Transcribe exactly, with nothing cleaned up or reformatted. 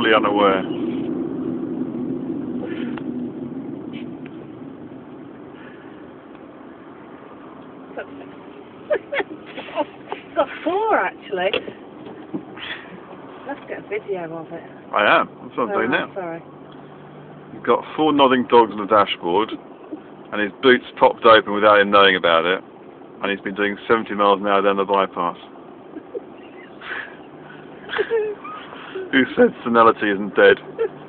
blissfully unaware. Got four actually. Let's get a video of it. I am. That's what I'm oh, doing now. Sorry. He's got four nodding dogs on the dashboard, and his boots popped open without him knowing about it, and he's been doing seventy miles an hour down the bypass. Who said senility isn't dead?